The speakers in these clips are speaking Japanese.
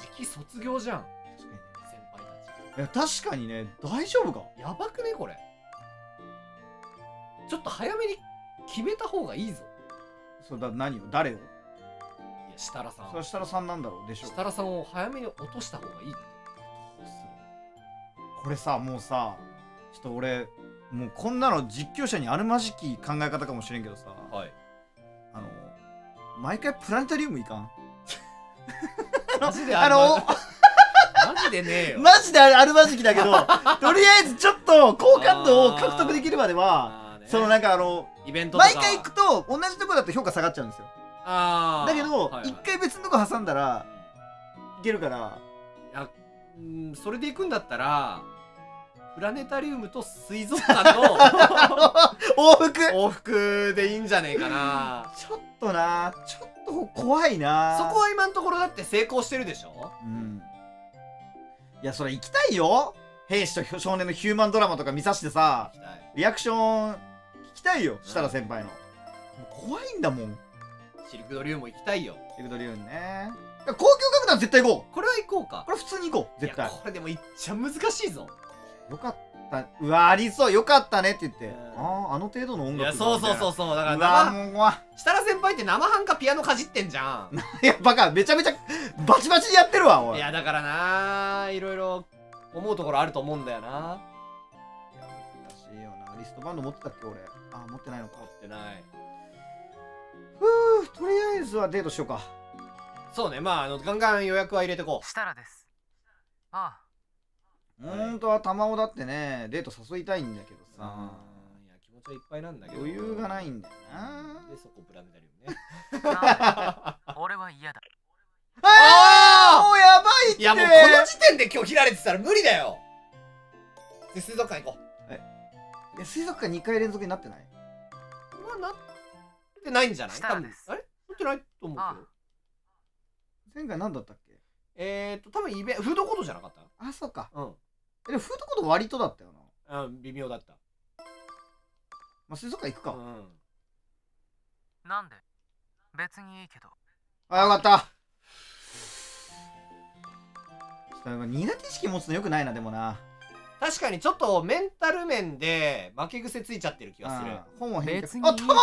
期卒業じゃん。 確かにね。 先輩たち。 いや確かにね、大丈夫か。 やばくねこれ。ちょっと早めに決めた方がいいぞ。 そうだ、何を誰を。 いや設楽さん。 それは設楽さんなんだろうでしょう。 設楽さんを早めに落とした方がいいって。 これさ、もうさ、ちょっと俺もうこんなの実況者にあるまじき考え方かもしれんけどさ、 はい。 毎回プラネタリウムいかん。 マジでマジでねえよ。 マジであるまじきだけど、とりあえずちょっと好感度を獲得できるまでは、そのなんかイベントとか毎回行くと同じとこだと評価下がっちゃうんですよ。だけど一回別のとこ挟んだらいけるから。 いや、それで行くんだったらプラネタリウムと水族館の往復でいいんじゃねえかな。 ちょっとな、ちょっと怖いな。 そこは今のところだって成功してるでしょ。 うん。いやそれ行きたいよ。兵士と少年のヒューマンドラマとか見さしてさ、リアクション聞きたいよ、設楽先輩の。怖いんだもん。 シルクドリウムも行きたいよ。 シルクドリウムね。公共楽団絶対行こう。 これは行こうか。 これ普通に行こう絶対。 これでもいっちゃ難しいぞ。 よかった。うわ、ありそう。よかったねって言って。あの程度の音楽。 いや、そうだから設楽先輩って生半可ピアノかじってんじゃん。 いやバカ、めちゃめちゃバチバチにやってるわおい。 いやだからな、いろいろ思うところあると思うんだよな。 いや難しいよな。リストバンド持ってたっけ俺。持ってないのか。 持ってない。 とりあえずはデートしようか。 そうね、まあガンガン予約は入れてこう。 設楽です。ああ。 本当は玉緒だってね、デート誘いたいんだけどさ。 いや、気持ちはいっぱいなんだけど余裕がないんだよな。 で、そこプラネタリウムね。 俺は嫌だ。 もうやばいって。 いやもうこの時点で今日切られてたら無理だよ。で、水族館行こう。水族館2回連続になってない？ なってないんじゃない？ 多分あれなってないと思うけど。 前回何だったっけ？ 多分フードコートじゃなかった？ あ、そうか。 うん。 でもフードコート割とだったよな。 微妙だった。 まあ、水族館行くか。 なんで？別にいいけど。 よかった。苦手意識持つのよくないな、でもな。 確かにちょっとメンタル面で負け癖ついちゃってる気がする。 本を返却。 先輩先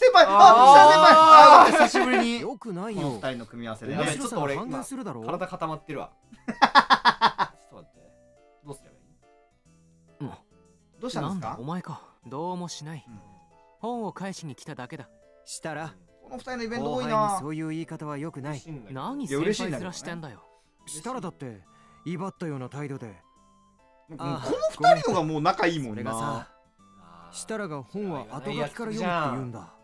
輩久しぶりに。 よくないよ。 二人の組み合わせで。 ちょっと俺体固まってるわ。ちょっと待って。どうすればいい？ どうしたんですか？ お前か。どうもしない。本を返しに来ただけだ。 したらこの二人のイベント多いな。 そういう言い方はよくない。 何先輩面してんだよ。 したらだって威張ったような態度で。 この二人のがもう仲いいもんな。 したらが本は後書きから読むって言うんだ。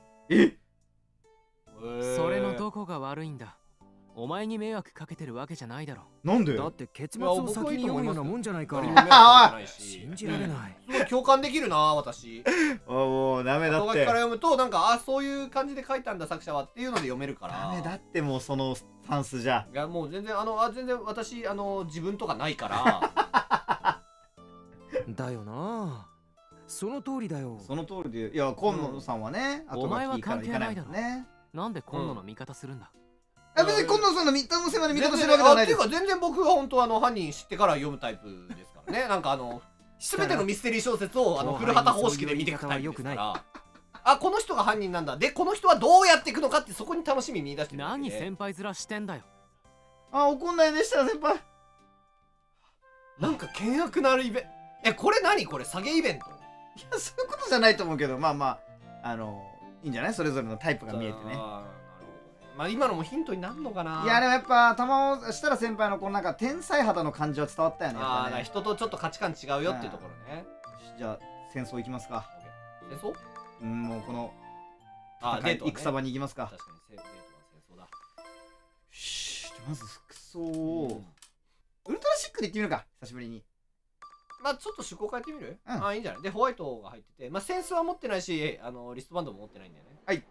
それのどこが悪いんだ。お前に迷惑かけてるわけじゃないだろ。 なんで？ だって結末を先に読むようなもんじゃないか。信じられない。 すごい共感できるな私。 もうダメだって。 後書きから読むとなんかそういう感じで書いたんだ作者はっていうので読めるから。 ダメだってもうそのスタンスじゃ。 いやもう全然全然私自分とかないから。 だよな。その通りだよ。 その通りで。いや今野さんはね、 お前は関係ないだろね。 なんで今野の味方するんだ。 別に今野さんの見た目の味方してるわけではないです。 っていうか全然僕が本当犯人知ってから読むタイプですからね。なんか全てのミステリー小説を古畑方式で見ていくタイプですから。この人が犯人なんだ。でこの人はどうやっていくのかってそこに楽しみ見出してる。 何先輩面してんだよ。 怒んないねしたら先輩。 なんか険悪なるイベント。これ何これ下げイベント？ いやそういうことじゃないと思うけど、まあいいんじゃない？それぞれのタイプが見えてね。 まあ今のもヒントになるのかな。 いやでもやっぱ設楽先輩のこのなんか天才肌の感じは伝わったよね。 人とちょっと価値観違うよっていうところね。 じゃあ戦争行きますか。 戦争？ もうこのデート戦場に行きますか。 確かにデートは戦争だ。 まず服装をウルトラシックで行ってみるか、久しぶりに。 まあちょっと趣向変えてみる？いいんじゃない？でホワイトが入ってて、センスは持ってないしリストバンドも持ってないんだよね。 はい。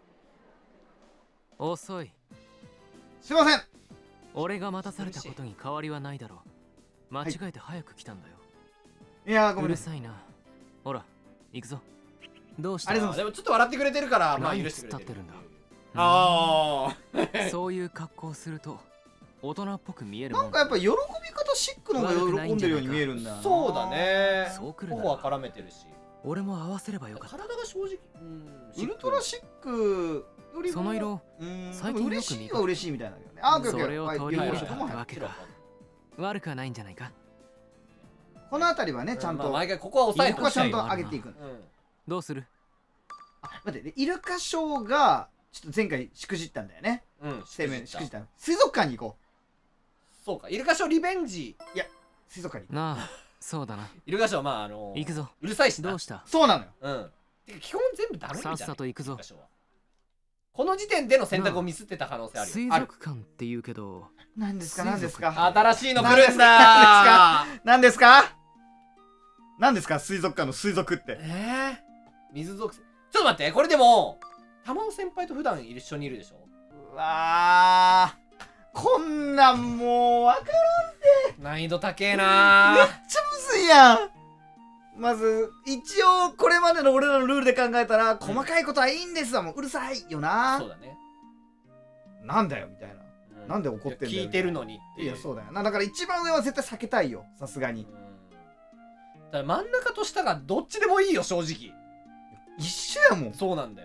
遅い。 すいません。 俺が待たされたことに変わりはないだろう。間違えて早く来たんだよ。 いやごめん。 うるさいな。ほら行くぞ。どうした？ でもちょっと笑ってくれてるから許してくれてる。 んだ。 ああ。 そういう格好をすると大人っぽく見えるもなんかやっぱ喜び方シックの方が喜んでるように見えるんだよな。 そうだね。 そうくるな頬は絡めてるし。 俺も合わせればよかった。 体が正直、 ウルトラシックよりもその色最近よく見嬉しいは嬉しいみたいなんだよね。あ、オッケーオッケー。 それを取り入れたはいわけか。悪くはないんじゃないか。 この辺りはね、ちゃんと毎回ここは抑えてここはちゃんと上げていく。 どうする？ 待って、イルカショーがちょっと前回しくじったんだよね。しくじった。水族館に行こう。そうか、イルカショーリベンジ。 いや、水族館になあ、そうだな。 イルカショー、まあ行くぞ。 うるさいしどうした？ そうなのよ。 てか基本全部ダメじゃん。 さっさと行くぞ。 この時点での選択をミスってた可能性あるよ。 水族館って言うけど、 何ですか何ですか。 新しいの来るんだ。 何ですか何ですか水族館の水族って。 水族、ちょっと待って、これでも玉尾先輩と普段一緒にいるでしょ。 うわー、こんなんもう分からんって。 難易度高えな。 めっちゃむずいやん。まず一応これまでの俺らのルールで考えたら、細かいことはいいんですわ、もううるさいよな。 そうだね。 なんだよみたいな、なんで怒ってんだよ聞いてるのにっていう。 いやそうだよな。だから一番上は絶対避けたいよ、さすがに。 だから真ん中と下がどっちでもいいよ、正直。 一緒やもん。 そうなんだよ。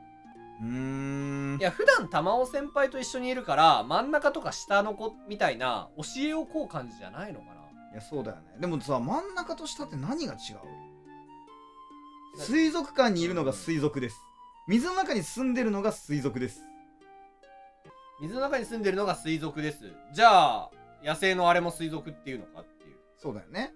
いや、普段玉尾先輩と一緒にいるから真ん中とか下の子みたいな教えをこう感じじゃないのかな。 いやそうだよね。でもさ、真ん中と下って何が違う？水族館にいるのが水族です。水の中に住んでるのが水族です。 水の中に住んでるのが水族です。じゃあ野生のあれも水族っていうのかっていう。 そうだよね。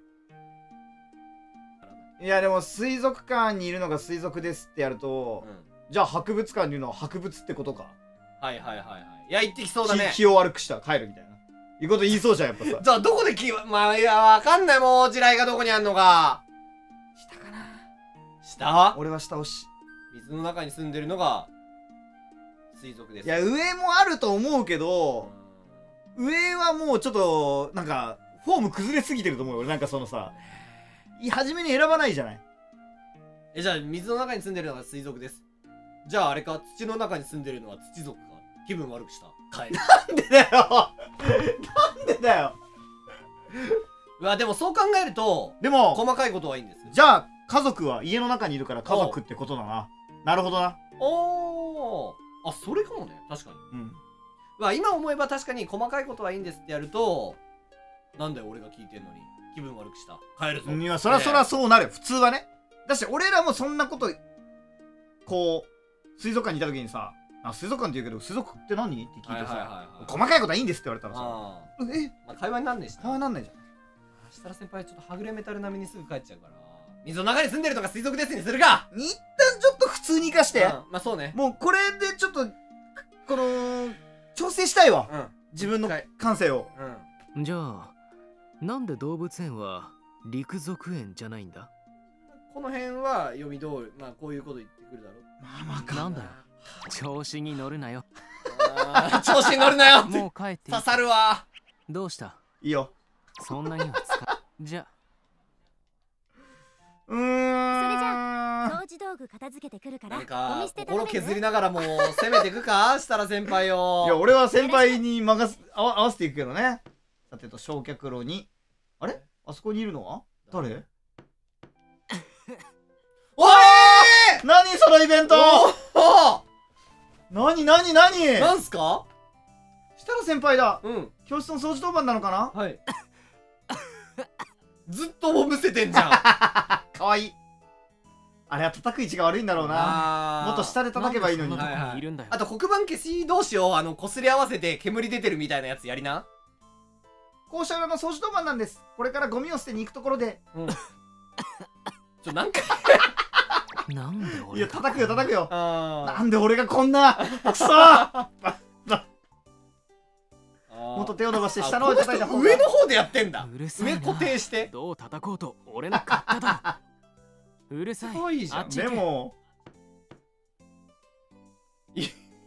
いやでも水族館にいるのが水族ですってやると、じゃあ博物館にいるのは博物ってことか。 はいはいはいはい。いや、言ってきそうだね。 気を悪くしたら帰るみたいな。いうこと言いそうじゃん、やっぱさ。 じゃあどこでまあ、いや、わかんない、もう地雷がどこにあんのか。 下かな。 下？ 俺は下押し。 水の中に住んでるのが水族です。 いや、上もあると思うけど、上はもうちょっとなんかフォーム崩れすぎてると思うよ。俺なんかそのさ、初めに選ばないじゃない。 じゃあ水の中に住んでるのが水族です。じゃああれか、土の中に住んでるのは土族か。気分悪くした。帰る。 なんでだよなんでだよ。 うわ、でもそう考えると、 でも細かいことはいいんです。 じゃあ家族は家の中にいるから家族ってことだな。なるほどな。 おー、あ、それかもね、確かに。うわ、今思えば確かに細かいことはいいんですってやると、なんだよ俺が聞いてんのに気分悪くした。帰るぞ。 いや、そらそうなる。普通はね。だし俺らもそんなことこう水族館にいた時にさ、水族館って言うけど水族って何って聞いてさ、細かいことはいいんですって言われたらさ、 まあ、会話になんねえしな。 会話になんないじゃん。 設楽先輩ちょっとはぐれメタル並みにすぐ帰っちゃうから、水の中に住んでるのが水族ですにするか。 一旦ちょっと普通に生かして。 まあそうね。 もうこれでちょっとこの調整したいわ、自分の感性を。 じゃあなんで動物園は陸族園じゃないんだ？ この辺は読み通り、まあこういうこと言ってくるだろう。 まあなんだよ、調子に乗るなよ。 調子に乗るなよ。 もう帰っていい。 刺さるわ。 どうした？ いいよ。 そんなには使う。じゃそれじゃあ掃除道具片付けてくるからゴミ捨て頼める？ 心削りながらも攻めていくか設楽先輩を。 いや俺は先輩に合わせていくけどね。さてと焼却炉に、あれあそこにいるのは誰？ おいー、何そのイベント。何なんすか？ 設楽先輩だ。教室の掃除当番なのかな。 はい。ずっともむせてんじゃん。 かわいい。あれは叩く位置が悪いんだろうな。もっと下で叩けばいいのに。 あと黒板消し同士をこすり合わせて煙出てるみたいなやつやりな。 校舎裏の掃除当番なんです。これからゴミを捨てに行くところで。 なんかなんで俺。 いや叩くよ。なんで俺がこんなくそもっと手を伸ばして下の方で叩いた方が。 上の方でやってんだ。 上固定して。 どう叩こうと俺の勝手だ。うるさい。 いいじゃん。 でも面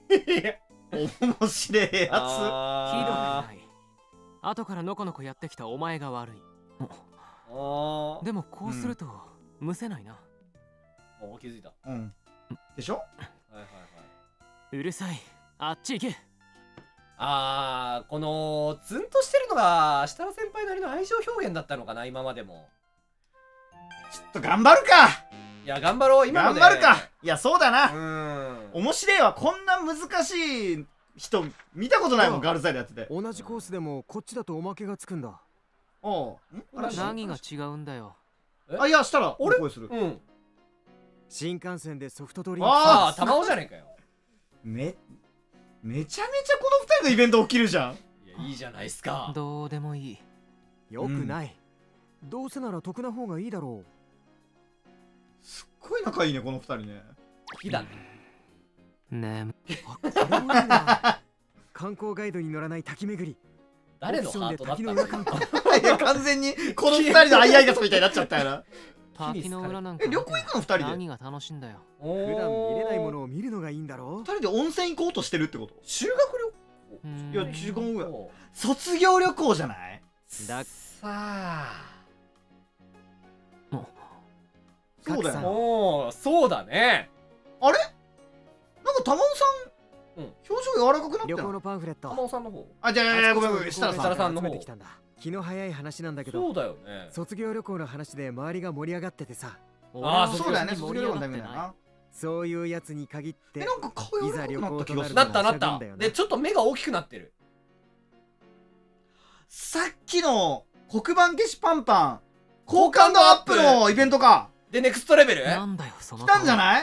白いやつ。 ひどくない。後からのこのこやってきたお前が悪い。でもこうするとむせないな。 気づいた。 でしょ。 はいはいはい。 うるさい。あっち行け。 このツンとしてるのが設楽先輩なりの愛情表現だったのかな、今までも。 ちょっと頑張るか。 いや頑張ろう、今頑ので張るか。いやそうだな。 面白いわ。こんな難しい人見たことないもん、ガールサイドやってて。 同じコースでもこっちだとおまけがつくんだ。 おう、 何が違うんだよ。 いや、したら俺声する。 新幹線でソフトドリンク。 ああ、玉緒じゃねえかよ。 めちゃめちゃこの2人のイベント起きるじゃん。 いや、いいじゃないっすか。 どうでもいい。 よくない。どうせなら得な方がいいだろう。 すっごい仲いいね、この2人ね。 好きだね。 ねえ。これもいいな。観光ガイドに乗らない滝巡り。 誰のハートだったの？ いや、完全にこの2人の相合い傘みたいになっちゃったよな。 滝の裏なんか旅行行くの2人で。 何が楽しいんだよ。 普段見れないものを見るのがいいんだろう。 2人で温泉行こうとしてるってこと？ 修学旅行？いや、違うよ。卒業旅行じゃない？ ださあ。 そうだよ。 おお、そうだね。 あれ？なんか玉緒さん、表情柔らかくなってる。 旅行のパンフレット。 玉緒さんの方。 あ、じゃあごめんごめん、設楽さんの方。 気の早い話なんだけど。 そうだよね。 卒業旅行の話で周りが盛り上がっててさ。 ああ、そうだよね。卒業旅行のためだな。 そういうやつに限っていざ旅行となったで、ちょっと目が大きくなってる。 さっきの黒板消しパンパン好感度アップのイベントか。 で、ネクストレベルなんだよ、その来たんじゃない？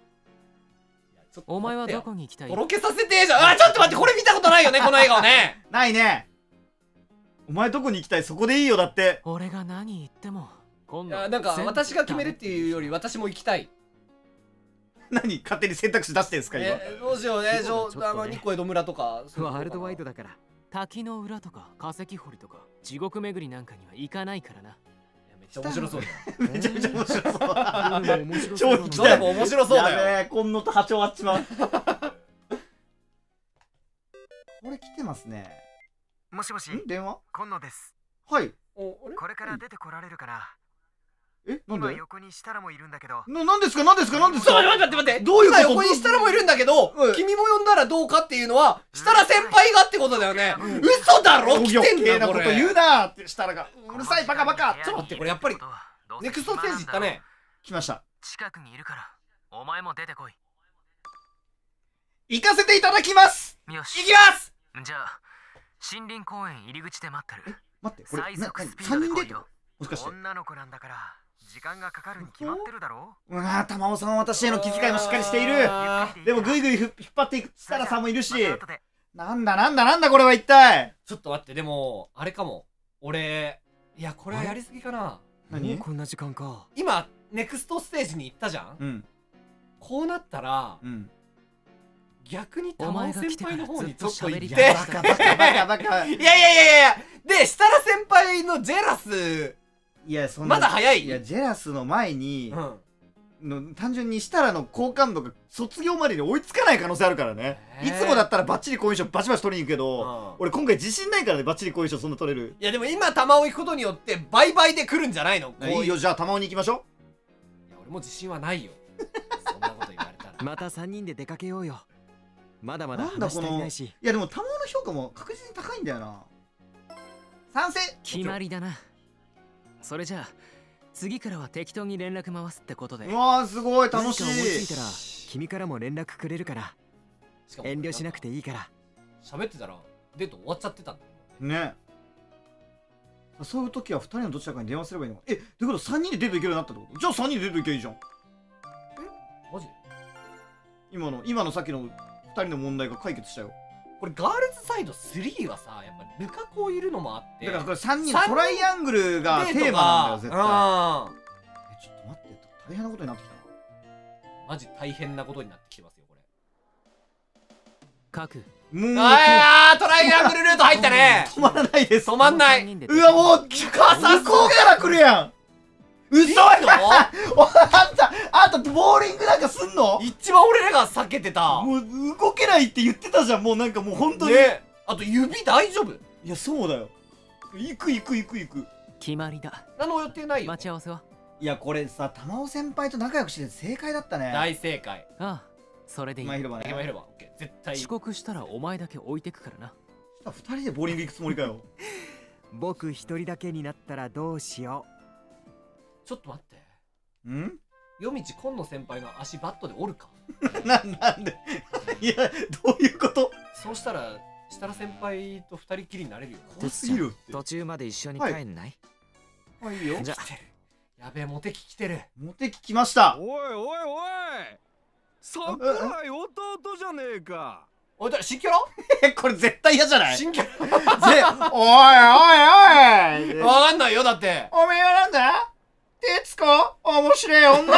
お前はどこに行きたい？ とろけさせてえじゃん。あ、ちょっと待って、これ見たことないよね、この笑顔ね。 ないね。お前どこに行きたい？そこでいいよ。だって俺が何言ってもいや、なんか私が決めるっていうより私も行きたい。 何勝手に選択肢出してんすか今。 どうしようね。日光江戸村とかワールドワイドだから。 滝の裏とか化石掘りとか地獄巡りなんかには行かないからな。 めっちゃ面白そうだよ。 めちゃめちゃ面白そう。 超行きたい。でも面白そうだよ。 やべえ、今野と波長あっちまう。これ来てますね。 もしもし。 電話？ 今野です。 はい。 これから出てこられるから。 なんで？ 今横に設楽もいるんだけど。 なんですかなんですかなんですか？ 待って。 どういうこと？ 今横に設楽もいるんだけど、君も呼んだらどうかっていうのは設楽先輩がってことだよね。嘘だろ？来てんだよ。 なこと言うなって設楽が。うるさいバカバカ。 ちょっと待って、これやっぱりネクストステージ行ったね。 来ました。 近くにいるからお前も出てこい。 行かせていただきます。 よし。 行きます。 じゃあ森林公園入り口で待ってる。 待って、これ最速スピー 3人でドで来いよ。 もしかして女の子なんだから時間がかかるに決まってるだろう。 玉緒さんは私への気遣いもしっかりしている。でもグイグイ引っ張っていく設楽さんもいるし。なんだこれは一体。 ちょっと待って、でもあれかも。俺、いやこれはやりすぎかな。 何？ こんな時間か。 今ネクストステージに行ったじゃん。こうなったら逆に玉緒先輩の方にちょっと行って。 バカ。 いやで、設楽先輩のジェラス、 いや、そんなまだ早い。 いや、ジェラスの前に単純に設楽の好感度が卒業までに追いつかない可能性あるからね。いつもだったらバッチリ好印象バチバチ取りに行くけど、俺今回自信ないからね、バッチリ好印象そんな取れる。 いやでも今玉緒行くことによって倍々で来るんじゃないの？ いいよ、じゃあ玉緒に行きましょう。いや俺も自信はないよ。そんなこと言われたら。 また3人で出かけようよ。まだまだ話していないし。 いやでも玉緒の評価も確実に高いんだよな。賛成。 決まりだな。それじゃあ次からは適当に連絡回すってことで。 うわー、すごい楽しい。 思いついたら君からも連絡くれるから遠慮しなくていいから。 喋ってたらデート終わっちゃってたんだよね。そういう時は2人のどちらかに電話すればいいのか。どういうこと？3人でデート行けるようになったってこと？じゃあ3人でデート行けばいいじゃん。 マジで？ 今のさっきの2人の問題が解決したよ。 これガールズサイド3はさ、やっぱルカ子いるのもあって、 だからこれ3人のトライアングルがテーマなんだよ絶対。ちょっと待って、大変なことになってきたな。 マジ大変なことになってきてますよこれ。 各トライアングルルート入ったね。 止まらないです。 止まんない。 うわ、もう向こうから来るやん。嘘の？あんたボーリングなんかすんの？ 一番俺らが避けてた。 もう動けないって言ってたじゃん。もうなんかもう本当に。 あと指大丈夫？ いや、そうだよ。行く。 決まりだ。 何の予定ないよ。 待ち合わせは？ いや、これさ、玉緒先輩と仲良くして正解だったね。 大正解。 ああ、それでいい。 今広場ね。 今広場。オッケー。 絶対遅刻したらお前だけ置いてくからな。 2人でボーリング行くつもりかよ。 僕一人だけになったらどうしよちょっと待って、 ん？ 夜道今野先輩の足バットで折るか。 なんでいや、どういうこと？ そうしたら設楽先輩と二人きりになれるよ。 怖すぎる。 途中まで一緒に帰んない？ はい、いいよ。 じゃあやべえ、モテキ来てる。 モテキ来ました。 おいおいおい、桜井弟じゃねえか。 おい、新キャラ？ これ絶対嫌じゃない？ 新キャラ？ おいおいおい、 わかんないよ、だって。 おめえはなんだ？徹子面白い女。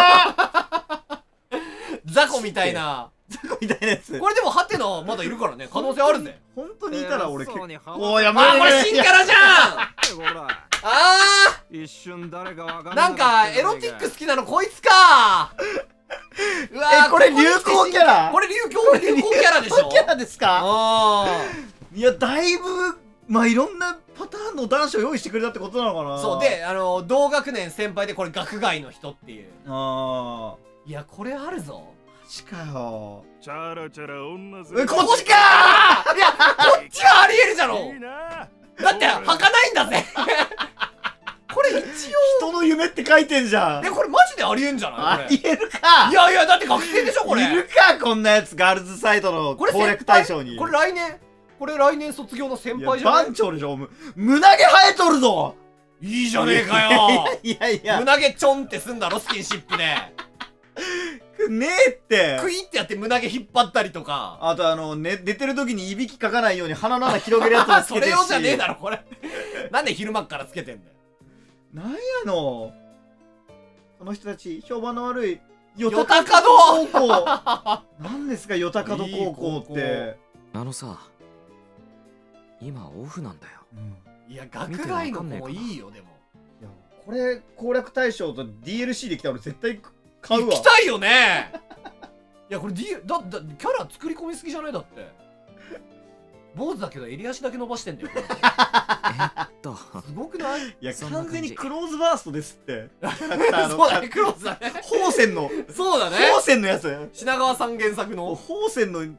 ザコみたいな。 ザコみたいなやつ。 これでもハテナまだいるからね、可能性あるぜ。 本当にいたら俺結構やあ、これ新キャラじゃん。あ一瞬誰かわかんない。 なんかエロティック好きなのこいつか。うわこれ流行キャラ？ これ流行キャラでしょ。 キャラですか？ あいや、だいぶまあいろんなパターンの男子を用意してくれたってことなのかな。 そうで、同学年先輩でこれ学外の人っていう。いや、これあるぞ。 マジかよ。 チャラチャラ女こっちかー。いや、こっちはありえるじゃろ。 いいな。 だって履かないんだぜ。これ一応人の夢って書いてんじゃん。 これマジでありえんじゃない？ ありえるか。 いやいや、だって学生でしょこれ。 いるかこんなやつ、ガールズサイトの攻略対象に。 これ来年卒業の先輩じゃない？ 番長でしょ。胸毛生えとるぞ。 いいじゃねえかよ。 いやいや、 胸毛ちょんってすんだろ、スキンシップで。 ねえって。 クイってやって胸毛引っ張ったりとか。 あと寝てる時にいびきかかないように鼻の穴広げるやつもつけてるし。 それ用じゃねえだろこれ。なんで昼間っからつけてんだよ。 なんやのこの人たち、評判の悪いヨタカド高校。何ですかヨタカド高校って。 さ、今オフなんだよ。 いや、学外の子もいいよ。でもいや、これ攻略対象と DLC できたら俺絶対買うわ。 行きたいよね。いや、これキャラ作り込みすぎじゃない？だって坊主だけど襟足だけ伸ばしてんだよ。すごくない？ いや、完全にクローズバーストですって。 そうだね、クローズだね。 宝泉の。 そうだね。 宝泉のやつ。 品川さん原作の宝泉の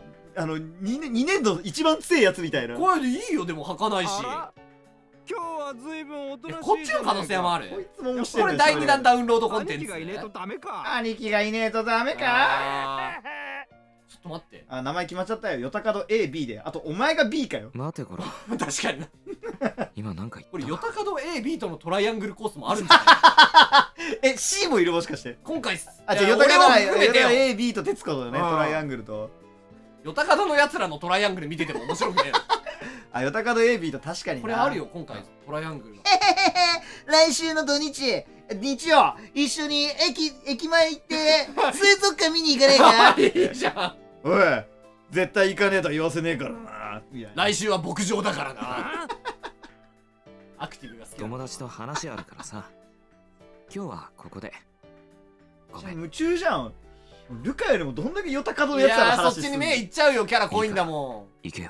2年度一番強いやつみたいな。 これでいいよ。でも履かないし。 今日は随分おとなしい。 こっちの可能性もある。 こいつも面白い。 これ第2弾ダウンロードコンテンツ。 兄貴がいねえとダメか。 兄貴がいねえとダメか。 ちょっと待って。 名前決まっちゃったよ。ヨタカド A、B で。あとお前が B かよ。 待てこら。 確かにな。 今なんか言った。 これヨタカド A、B とのトライアングルコースもあるんじゃない？ C もいるもしかして。 今回じゃあヨタカドは A、B と徹子だね。トライアングルと。 ヨタカドのやつらのトライアングル見てても面白くねえ。 ヨタカド A、B と確かにな。 これあるよ、今回トライアングルの。 来週の土日曜一緒に駅前行って水族館見に行かねえか？ いいじゃん。 おい、絶対行かねえとは言わせねえからな。 来週は牧場だからな。アクティブが好き。 友達と話あるからさ。今日はここで。 ごめん。夢中じゃん。ルカよりもどんだけヨタカドのやつらの話するの？ そっちに目いっちゃうよ。キャラ濃いんだもん。行けよ。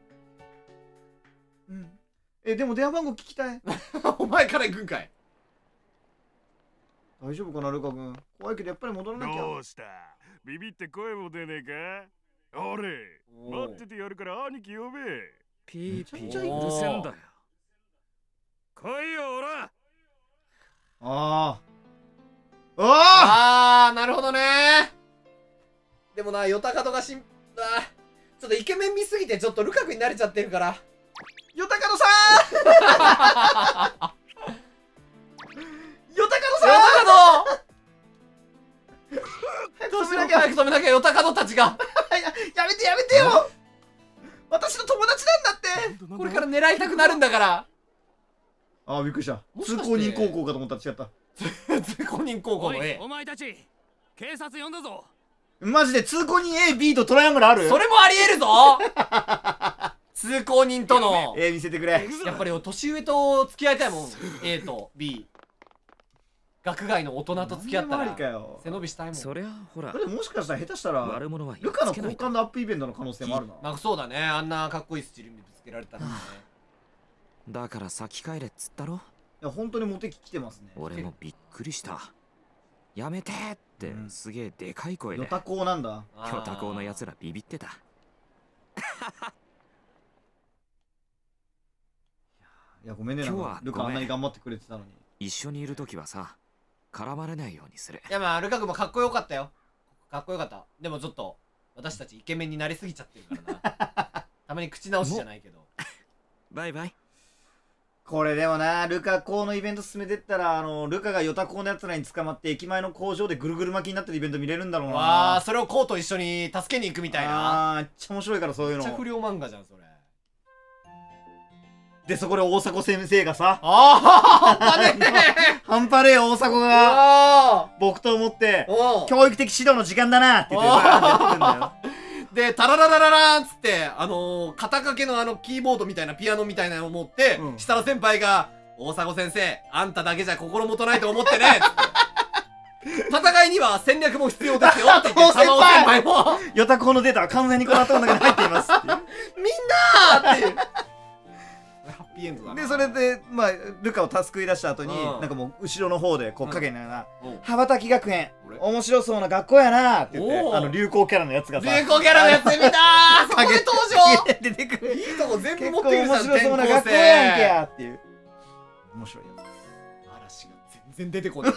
でも電話番号聞きたい。 お前から行くんかい。 大丈夫かなルカ君。怖いけどやっぱり戻らなきゃ。 どうした？ビビって声も出ねえか？俺待っててやるから兄貴呼べ。 ピーピーうるせえんだよ。 来いよおら。 なるほどね。でもな、ヨタカドがちょっとイケメン見すぎてちょっとルカ君に慣れちゃってるから。ヨタカドさんヨタカドさん止めなきゃ、早く止めなきゃ。ヨタカドたちがやめてよ。私の友達なんだって。これから狙いたくなるんだから。 びっくりした。通行人高校かと思ったら違った。 通行人高校の A。 お前たち警察呼んだぞ。 マジで通行人 A、B とトライアングルある？ それもありえるぞ。通行人との A 見せてくれ。 やっぱり年上と付き合いたいもん。A と B。学外の大人と付き合ったら背伸びしたいもん。 そりゃほら。 それもしかしたら下手したら悪者はルカの好感度アップイベントの可能性もあるな。 なんかそうだね。あんなかっこいいスチールにぶつけられたらね。 だから先帰れっつったろ。 いや本当にモテ期来てますね。 俺もびっくりした。やめてってすげえでかい声で。 ヨタコなんだ。 ヨタコのやつらビビってた。 いやごめんね、なんかルカあんなに頑張ってくれてたのに。 一緒にいるときはさ、絡まれないようにする。 いやまあルカ君もかっこよかったよ。かっこよかった。でもちょっと私たちイケメンになりすぎちゃってるからな。たまに口直しじゃないけど。 バイバイ。 これでもな、ルカ校のイベント進めてったら、ルカがヨタ校のやつらに捕まって駅前の工場でぐるぐる巻きになってるイベント見れるんだろうな。 わあ、それをコウと一緒に助けに行くみたいな。 めっちゃ面白いから、そういうの。 めっちゃ不良漫画じゃんそれ。 でそこで大迫先生がさ、 半端ねえ半端ねえ大迫が木刀を持って教育的指導の時間だなって言ってバーンってやってくんだよ。 でタラララララーンっつって肩掛けのキーボードみたいなピアノみたいなのを持って、設楽先輩が「大迫先生あんただけじゃ心もとないと思ってね」戦いには戦略も必要ですよって言って玉尾先輩もヨタコのデータは完全にこの頭の中に入っていますっていうみんなーっていうハッピーエンドだな。 でそれでまあルカを救い出した後になんかもう後ろの方でこう影のような「羽ばたき学園面白そうな学校やな」って言って流行キャラのやつがさ、 流行キャラのやつ見たーそこで登場出てくる。 いいとこ全部持ってくるじゃん。 面白そうな学校やんけやっていう面白いやつ。 嵐が全然出てこない。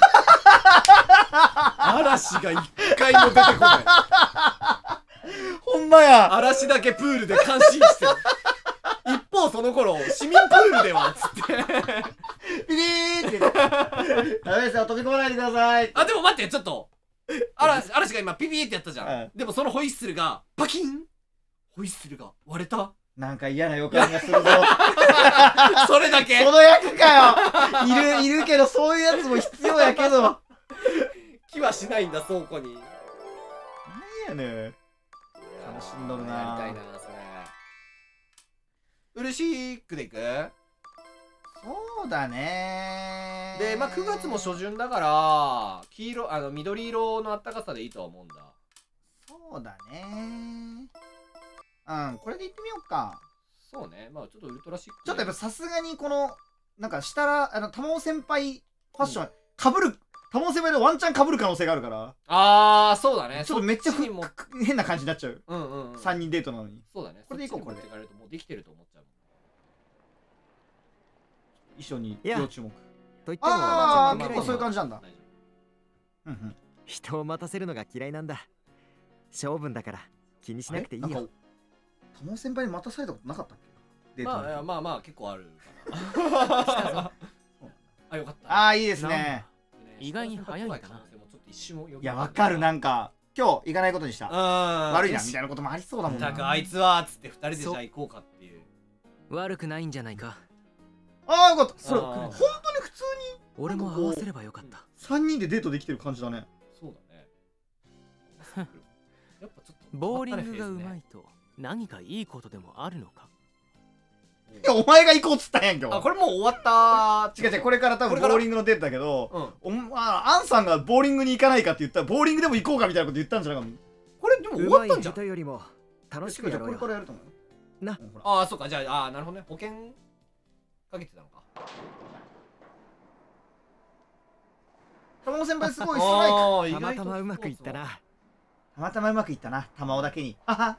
嵐が一回も出てこない。 ほんまや。 嵐だけプールで監視してる。一方その頃市民プールではつってピリーってダメですよ、飛び込まないでください。 あでも待ってちょっと嵐が今ピピーってやったじゃん、でもそのホイッスルがパキン、ホイッスルが割れた。 なんか嫌な予感がするぞ。 それだけその役かよ。いるけどそういうやつも必要やけど気はしないんだ倉庫に。 何やねん、楽しんどるな。 やりたいなそれ。嬉しいくでいく。 そうだね。 でまあ9月も初旬だから黄色緑色のあったかさでいいとは思うんだ。 そうだね。これでいってみようか。 そうね、まあちょっとウルトラシック、 ちょっとやっぱさすがにこのなんかしたら玉尾先輩ファッションかぶる、玉尾先輩でワンチャンかぶる可能性があるから、 ああそうだね。 ちょっとめっちゃも変な感じになっちゃう。 3 3人デートなのに。 そうだね。 これでいこう。これでもうできてると思っちゃう。 衣装に要注目。 と言っても結構そういう感じなんだ。 人を待たせるのが嫌いなんだ。性分だから気にしなくていいよ。 玉尾先輩に待たされたことなかったっけ？ まあ結構あるかな。あよかった。 あいいですね。 意外に早いんだな。 いやわかる。なんか今日行かないことにした。悪いなみたいなこともありそうだもんな。 なんかあいつはっつって2人でじゃあ行こうかっていう。 悪くないんじゃないか。 ああよかった。それ本当に普通に俺も合わせればよかった。 3人でデートできてる感じだね。 そうだね。やっぱちょっとボーリングがうまいと何かいいことでもあるのか。 いやお前が行こうっつったんやんけ。 これもう終わった。 違うこれから多分ボーリングのデートだけど、アンさんがボーリングに行かないかって言ったらボーリングでも行こうかみたいなこと言ったんじゃないか。これでも終わったんじゃん。 よりも楽しくやろうよ。 これからやると思うな。 ああそうか。じゃあなるほどね。保険かけてたのか。 玉尾先輩すごいストライク。 たまたまうまくいったな。 たまたまうまくいったな。玉尾だけに。はは。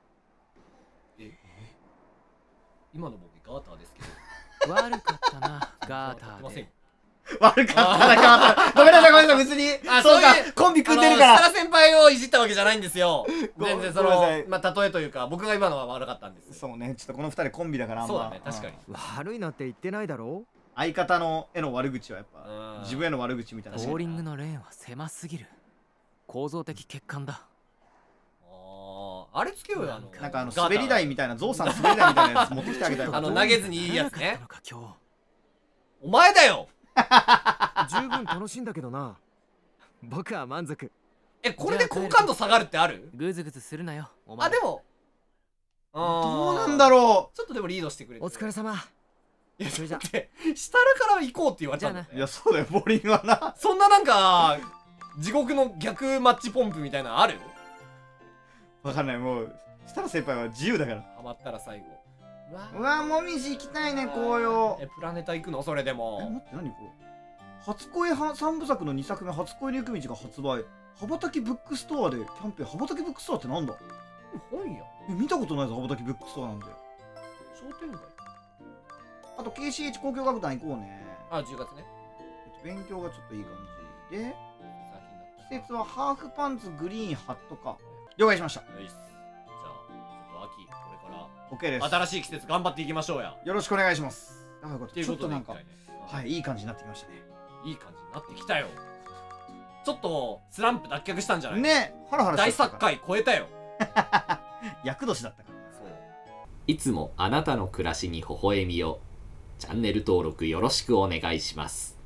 今の僕ガーターですけど。悪かったなガーターで。 悪かったなガーター。ごめんなさい別に。そうかコンビ組んでるから。 設楽先輩をいじったわけじゃないんですよ。全然そのまあ例えというか僕が今のは悪かったんです。 そうね。ちょっとこの2人コンビだからそうだね確かに。 悪いなって言ってないだろう。 相方のへの悪口はやっぱ自分への悪口みたいな。 ボーリングのレーンは狭すぎる。構造的欠陥だ。 あれつけようよ。 なんか滑り台みたいなゾウさん滑り台みたいなやつ持ってきてあげたい。 投げずにいいやつね。 今日お前だよ。 十分楽しいんだけどな。僕は満足。 これで好感度下がるってある？ グズグズするなよ。 あでもどうなんだろう。 ちょっとでもリードしてくれて。 お疲れ様。 いやそれじゃって下から行こうって言われたんだ。 いやそうだよボーリングはな。 そんななんか地獄の逆マッチポンプみたいなのある？ わかんない。もう設楽先輩は自由だから。 ハマったら最後。 うわもみじ行きたいね紅葉。 プラネタ行くのそれでも。 待って何これ。初恋3部作の2作目初恋の行く道が発売。羽ばたきブックストアでキャンペーン。羽ばたきブックストアってなんだ。 本屋見たことないぞ、羽ばたきブックストアなんで。 商店街。 あと KCH 交響楽団行こうね。 あ、10月ね。 勉強がちょっといい感じで、季節はハーフパンツグリーンハットか。了解しました。 じゃあちょっと秋これから OK です。 新しい季節頑張っていきましょうや。 よろしくお願いします。 ちょっとなんかはい、いい感じになってきましたね。 いい感じになってきたよ。ちょっとスランプ脱却したんじゃないね。ハラハラして大作界超えたよ。 厄年だったから。 そう。 いつもあなたの暮らしに微笑みを。チャンネル登録よろしくお願いします。